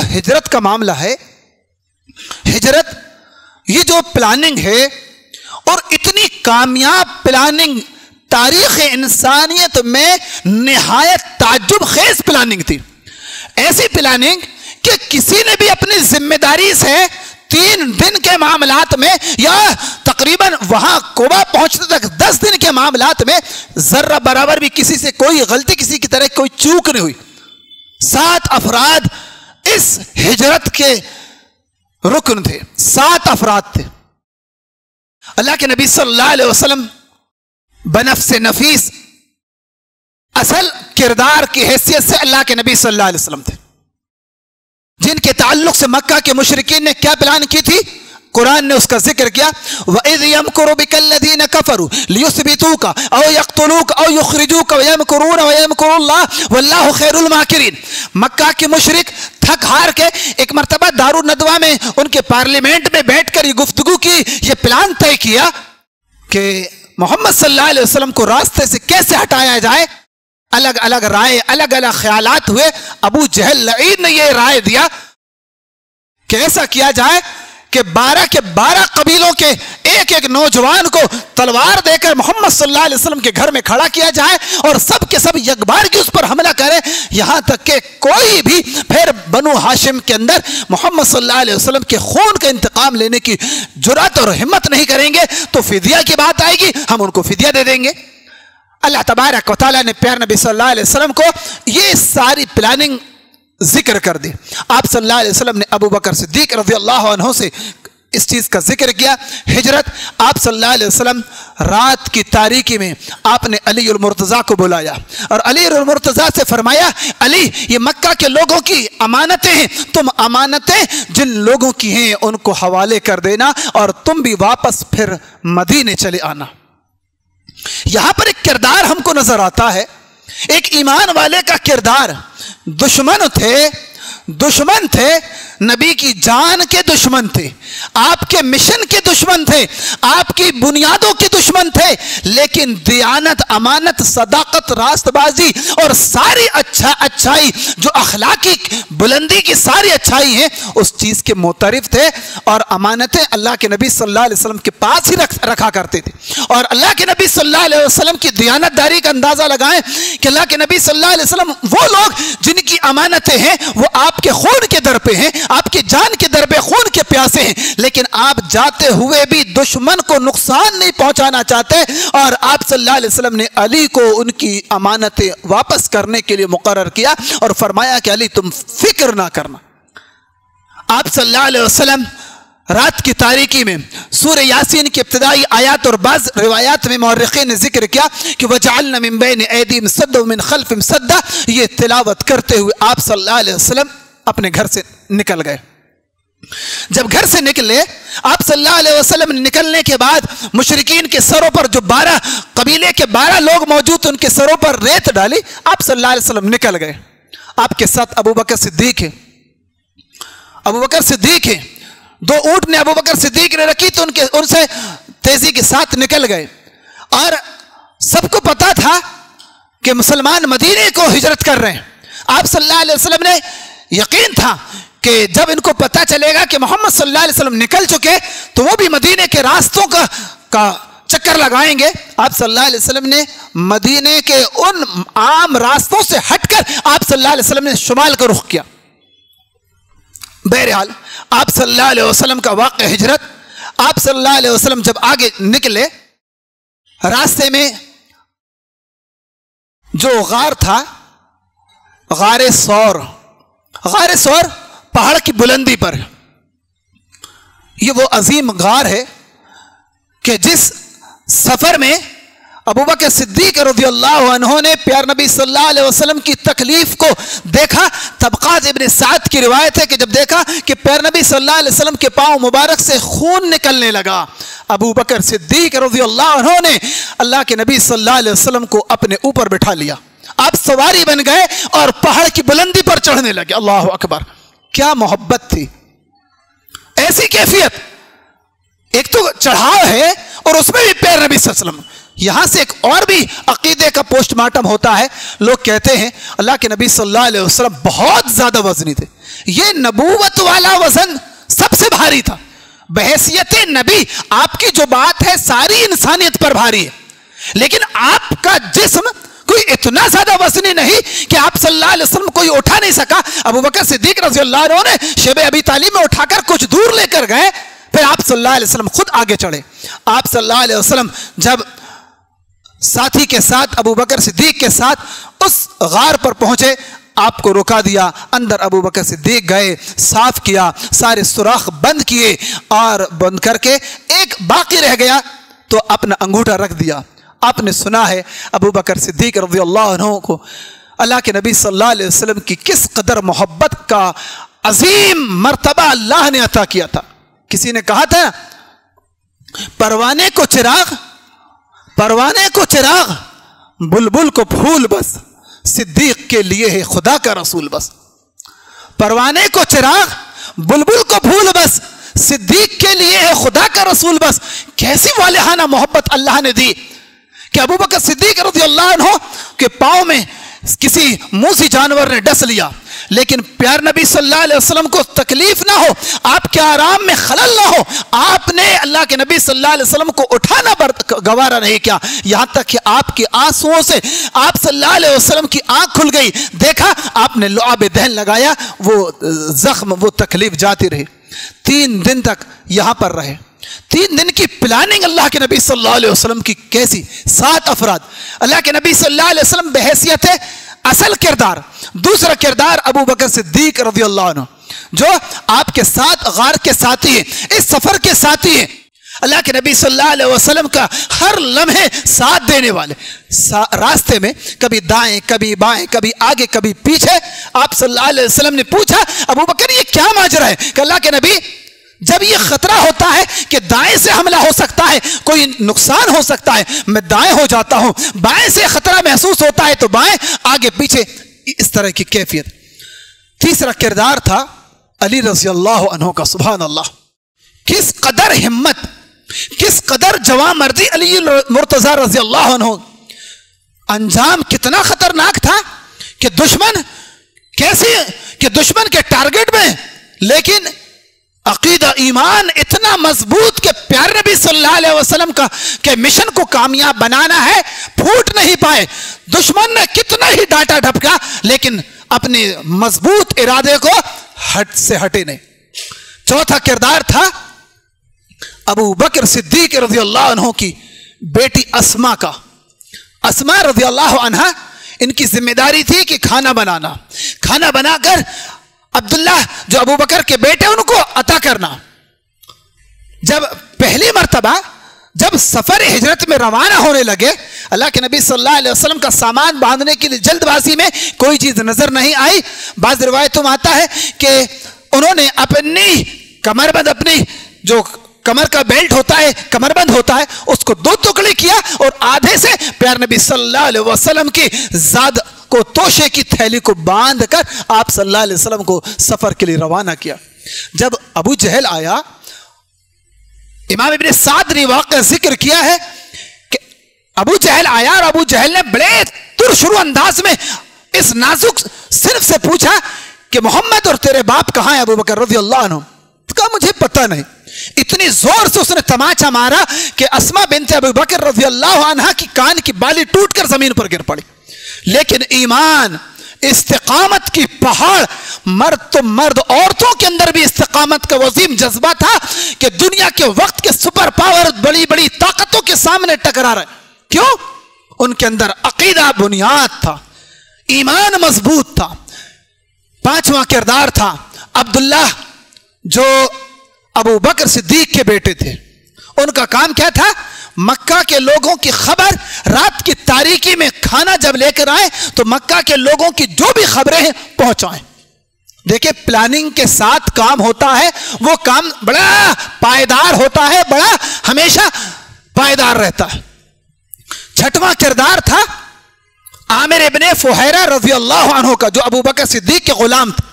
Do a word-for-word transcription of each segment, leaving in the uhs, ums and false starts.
ہجرت کا معاملہ ہے، ہجرت یہ جو پلاننگ ہے، اور اتنی کامیاب پلاننگ تاریخ انسانیت میں نہایت تعجب خیز پلاننگ تھی. ایسی پلاننگ کہ کسی نے بھی اپنی ذمہ داری سے تین دن کے معاملات میں یا تقریباً وہاں کوبا پہنچنے تک دس دن کے معاملات میں ذرہ برابر بھی کسی سے کوئی غلطی، کسی کی طرح کوئی چوک نہیں ہوئی. سات افراد اس ہجرت کے رکن تھے، سات افراد تھے. اللہ کے نبی صلی اللہ علیہ وسلم بنفس نفیس اصل کردار کی حیثیت سے اللہ کے نبی صلی اللہ علیہ وسلم تھے، جن کے تعلق سے مکہ کے مشرکین نے کیا پلان کی تھی، قرآن نے اس کا ذکر کیا. وَإِذْ يَمْكُرُ بِكَ الَّذِينَ كَفَرُوا لِيُثْبِتُوكَ أَوْ يَقْتُلُوكَ أَوْ يُخْرِجُوكَ وَيَمْكُرُونَ وَيَمْكُرُ اللَّهُ وَاللَّهُ خَيْرُ الْمَاكِرِينَ. مکہ کے مشرک تھک ہار کے ایک مرتبہ دارالندوہ میں ان کے پارلیمنٹ میں بیٹھ کر یہ گفتگو کی، یہ پلان طے کیا کہ محمد صلی اللہ علیہ وسلم کو راستے سے کیسے ہٹایا جائے. الگ الگ رائے، الگ الگ خیالات ہوئے. ابو جہل لعین نے یہ رائے دیا کہ ایسا کیا جائے کہ بارہ کے بارہ قبیلوں کے ایک ایک نوجوان کو تلوار دے کر محمد صلی اللہ علیہ وسلم کے گھر میں کھڑا کیا جائے اور سب کے سب یکبار کی اس پر حملہ کریں، یہاں تک کہ کوئی بھی پھر بنو ہاشم کے اندر محمد صلی اللہ علیہ وسلم کے خون کا انتقام لینے کی جرات اور ہمت نہیں کریں گے تو فدیہ کی بات آئے گی، ہم ان کو فدیہ دے دیں گے. اللہ تبارک و تعالیٰ نے پیارے نبی صلی اللہ علیہ وسلم کو یہ ساری پلاننگ ذکر کر دی. آپ صلی اللہ علیہ وسلم نے ابو بکر صدیق رضی اللہ عنہ سے اس چیز کا ذکر کیا. ہجرت، آپ صلی اللہ علیہ وسلم رات کی تاریکی میں آپ نے علی المرتضیٰ کو بلایا اور علی المرتضیٰ سے فرمایا، علی یہ مکہ کے لوگوں کی امانتیں ہیں، تم امانتیں جن لوگوں کی ہیں ان کو حوالے کر دینا اور تم بھی واپس پھر مدینے چلے آنا. یہاں پر ایک کردار ہم کو نظر آتا ہے، ایک ایمان والے کا کردار. دشمن تھے، دشمن تھے، نبی کی جان کے دشمن تھے، آپ کے مشن کے دشمن تھے، آپ کی بنیادوں کے دشمن تھے، لیکن دیانت، امانت، صداقت، راست بازی اور ساری اچھا اچھائی جو اخلاقی بلندی کی ساری اچھائی ہیں اس چیز کے معترف تھے. اور امانتیں اللہ کے نبی صلی اللہ علیہ وسلم کے پاس ہی رکھ رکھا کرتے تھے. اور اللہ کے نبی صلی اللہ علیہ وسلم کی دیانت داری کا اندازہ لگائیں کہ اللہ کے نبی صلی اللہ علیہ وسلم وہ لوگ جن کی امانتیں ہیں وہ آپ کے خون کے در پہ ہیں، آپ کی جان کے در پہ خون کے پیاسے ہیں، لیکن آپ جاتے ہوئے بھی دشمن کو نقصان نہیں پہنچانا چاہتے. اور آپ صلی اللہ علیہ وسلم نے علی کو ان کی امانتیں واپس کرنے کے لیے مقرر کیا اور فرمایا کہ علی تم فکر نہ کرنا. آپ صلی اللہ علیہ وسلم رات کی تاریکی میں سورہ یاسین کی ابتدائی آیات اور بعض روایات میں مورخین نے ذکر کیا کہ وَجَعَلْنَا مِن بَيْنِ أَيْدِيهِمْ سَدًّا وَمِن خَلْفِهِمْ سَدًّا، یہ تلاوت کرتے ہوئے آپ صلی اللہ علیہ وسلم اپنے گھر سے نکل گئے. جب گھر سے نکلے آپ صلی اللہ علیہ وسلم نکلنے کے بعد مشرکین کے سروں پر جو بارہ قبیلے کے بارہ لوگ موجود ان کے سروں پر ریت ڈالی. آپ صلی اللہ علیہ وسلم نکل گئے. آپ کے ساتھ ابو بکر صدیق ہے، ابو بکر صدیق ہے. دو اونٹ نے ابو بکر صدیق نے رکھی تو ان کے ان سے تیزی کے ساتھ نکل گئے. اور سب کو پتا تھا کہ مسلمان مدینے کو ہجرت کر رہے ہیں. آپ صلی اللہ علیہ وسلم نے یقین تھا کہ جب ان کو پتا چلے گا کہ محمد صلی اللہ علیہ وسلم نکل چکے تو وہ بھی مدینے کے راستوں کا کا چکر لگائیں گے. آپ صلی اللہ علیہ وسلم نے مدینے کے ان عام راستوں سے ہٹ کر آپ صلی اللہ علیہ وسلم نے شمال کا رخ کیا. بہرحال آپ صلی اللہ علیہ وسلم کا واقع ہجرت، آپ صلی اللہ علیہ وسلم جب آگے نکلے راستے میں جو غار تھا، غار سور، غار سور پہاڑ کی بلندی پر، یہ وہ عظیم غار ہے کہ جس سفر میں ابو بکر صدیق رضی اللہ عنہ نے پیار نبی صلی اللہ علیہ وسلم کی تکلیف کو دیکھا. طبقات ابن سعد کی روایت ہے کہ جب دیکھا کہ پیار نبی صلی اللہ علیہ وسلم کے پاؤں مبارک سے خون نکلنے لگا، ابو بکر صدیق رضی اللہ عنہ نے اللہ کے نبی صلی اللہ علیہ وسلم کو اپنے اوپر بٹھا لیا. آپ سواری بن گئے اور پہاڑ کی بلندی پر چڑھنے لگے. اللہ اکبر، کیا محبت تھی، ایسی کیفیت. ایک تو چڑھاؤ ہے اور اس میں بھی پیار نبی صلی اللہ علیہ وسلم یہاں سے ایک اور بھی عقیدے کا پوسٹ مارٹم ہوتا ہے. لوگ کہتے ہیں اللہ کے نبی صلی اللہ علیہ وسلم بہت زیادہ وزنی تھے. یہ نبوت والا وزن سب سے بھاری تھا. بحیثیت نبی آپ کی جو بات ہے ساری انسانیت پر بھاری ہے، لیکن آپ کا جسم کوئی اتنا زیادہ وزنی نہیں کہ آپ صلی اللہ علیہ وسلم کوئی اٹھا نہیں سکا. ابو بکر صدیق رضی اللہ عنہ نے شیب ابی طالب میں اٹھا کر کچھ دور لے کر گئے، پھر آپ صلی اللہ علیہ وسلم خود آگے چڑھے. آپ صلی اللہ علیہ وسلم جب ساتھی کے ساتھ ابو بکر صدیق کے ساتھ اس غار پر پہنچے، آپ کو رکا دیا. اندر ابو بکر صدیق گئے، صاف کیا، سارے سوراخ بند کیے، اور بند کر کے ایک باقی رہ گیا تو اپنا انگوٹھا رکھ دیا. آپ نے سنا ہے ابو بکر صدیق رضی اللہ عنہ کو اللہ کے نبی صلی اللہ علیہ وسلم کی کس قدر محبت کا عظیم مرتبہ اللہ نے عطا کیا تھا. کسی نے کہا تھا پروانے کو چراغ پروانے کو چراغ بلبل کو پھول بس، صدیق کے لیے ہے خدا کا رسول بس. پروانے کو چراغ بلبل کو پھول بس، صدیق کے لیے ہے خدا کا رسول بس. کیسی والہانہ محبت اللہ نے دی کہ ابو بکر صدیق رضی اللہ عنہ کے پاؤں میں کسی موذی جانور نے ڈس لیا، لیکن پیار نبی صلی اللہ علیہ وسلم کو تکلیف نہ ہو، آپ کے آرام میں خلل نہ ہو، آپ نے اللہ کے نبی صلی اللہ علیہ وسلم کو اٹھانا گوارا نہیں کیا. یہاں تک کہ آپ کے آنسوؤں سے آپ صلی اللہ علیہ وسلم کی آنکھ کھل گئی. دیکھا آپ نے لعاب دہن لگایا، وہ زخم وہ تکلیف جاتی رہی. تین دن تک یہاں پر رہے. تین دن کی پلاننگ اللہ کے نبی صلی اللہ علیہ وسلم کی کیسی. سات افراد اللہ کے نبی صلی اللہ علیہ وسلم بحیثیت ہے اصل کردار. دوسرا کردار ابو بکر صدیق رضی اللہ عنہ جو آپ کے ساتھ غار کے ساتھی ہیں، اس سفر کے ساتھی ہیں. اللہ کے نبی صلی اللہ علیہ وسلم کا ہر لمحے ساتھ دینے والے. راستے میں کبھی دائیں کبھی بائیں کبھی آگے کبھی پیچھے آپ صلی اللہ علیہ وسلم نے پوچھا ابو بکر یہ کیا ماجرا ہے؟ کہ اللہ کے نبی جب یہ خطرہ ہوتا ہے کہ دائیں سے حملہ ہو سکتا ہے، کوئی نقصان ہو سکتا ہے، میں دائیں ہو جاتا ہوں. بائیں سے خطرہ محسوس ہوتا ہے تو بائیں، آگے پیچھے، اس طرح کی کیفیت. تیسرا کردار تھا علی رضی اللہ عنہ کا. سبحان اللہ، کس قدر ہمت، کس قدر جواں مردی علی مرتضی رضی اللہ عنہ. انجام کتنا خطرناک تھا کہ دشمن کیسے کہ دشمن کے ٹارگٹ میں، لیکن عقیدہ ایمان اتنا مضبوط کہ پیارے نبی صلی اللہ علیہ وسلم کا کہ مشن کو کامیاب بنانا ہے، پھوٹ نہیں پائے. دشمن نے کتنا ہی ڈانٹا ڈھپکا لیکن اپنے مضبوط ارادے کو ہٹ سے ہٹے نہیں. چوتھا کردار تھا ابو بکر صدیق رضی اللہ عنہ کی بیٹی اسما کا. اسما رضی اللہ عنہ، ان کی ذمہ داری تھی کہ کھانا بنانا، کھانا بنا کر عبداللہ جو ابو بکر کے بیٹے ان کو عطا کرنا. جب پہلی مرتبہ جب سفر ہجرت میں روانہ ہونے لگے، اللہ کے نبی صلی اللہ علیہ وسلم کا سامان باندھنے کے لیے جلد بازی میں کوئی چیز نظر نہیں آئی. بعض روایتوں میں آتا ہے کہ انہوں نے اپنی کمر بند، اپنی جو کمر کا بیلٹ ہوتا ہے، کمر بند ہوتا ہے، اس کو دو ٹکڑے کیا اور آدھے سے پیار نبی صلی اللہ علیہ وسلم کی زاد کو، توشے کی تھیلی کو باندھ کر آپ صلی اللہ علیہ وسلم کو سفر کے لیے روانہ کیا. جب ابو جہل آیا، امام ابن سعد نے واقعہ ذکر کیا ہے کہ ابو جہل آیا اور ابو جہل نے بڑے ترشرو انداز میں اس نازک صرف سے پوچھا کہ محمد اور تیرے باپ کہاں ہیں ابو بکر رضی اللہ عنہ؟ کہا مجھے پتہ نہیں. اتنی زور سے اس نے تماچا مارا کہ اسما بنت ابو بکر رضی اللہ عنہ کی کان کی بالی ٹوٹ کر زمین پر گر پڑی. لیکن ایمان، استقامت کی پہاڑ، مرد تو مرد، عورتوں کے اندر بھی استقامت کا عظیم جذبہ تھا کہ دنیا کے وقت کے سپر پاور بڑی بڑی طاقتوں کے سامنے ٹکرا رہے. کیوں؟ ان کے اندر عقیدہ بنیاد تھا، ایمان مضبوط تھا. پانچواں کردار تھا عبداللہ جو ابو بکر صدیق کے بیٹے تھے. ان کا کام کیا تھا؟ مکہ کے لوگوں کی خبر رات کی تاریکی میں کھانا جب لے کر آئے تو مکہ کے لوگوں کی جو بھی خبریں ہیں پہنچائیں. دیکھیں پلاننگ کے ساتھ کام ہوتا ہے، وہ کام بڑا پائیدار ہوتا ہے، بڑا ہمیشہ پائیدار رہتا ہے. چھٹواں کردار تھا عامر ابن فہیرہ رضی اللہ عنہ کا، جو ابو بکر صدیق کے غلام تھے.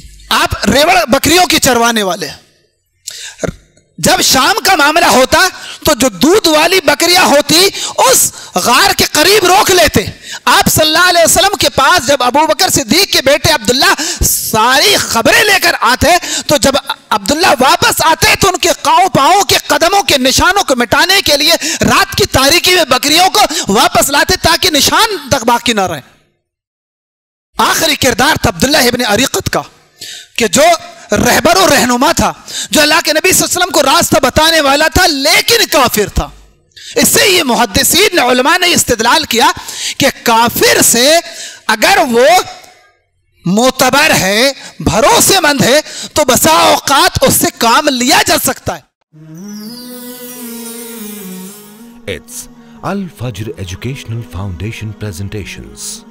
آپ ریوڑ بکریوں کی چروانے والے. جب شام کا معاملہ ہوتا تو جو دودھ والی بکریاں ہوتی اس غار کے قریب روک لیتے. آپ صلی اللہ علیہ وسلم کے پاس جب ابو بکر صدیق کے بیٹے عبداللہ ساری خبریں لے کر آتے تو جب عبداللہ واپس آتے تو ان کے قاؤں پاؤں کے قدموں کے نشانوں کو مٹانے کے لیے رات کی تاریکی میں بکریوں کو واپس لاتے تاکہ نشان تک باقی نہ رہے. آخری کردار تھا عبداللہ ابن اریقط کا کہ جو رہبر و رہنما تھا, جو اللہ کے نبی صلی اللہ علیہ وسلم کو راستہ بتانے والا تھا لیکن کافر تھا. اس سے یہ محدثین علماء نے استدلال کیا کہ کافر سے اگر وہ معتبر ہے, بھروسے مند ہے, تو بسا اوقات اس سے کام لیا جا سکتا ہے. It's Al Fajr Educational Foundation presentations.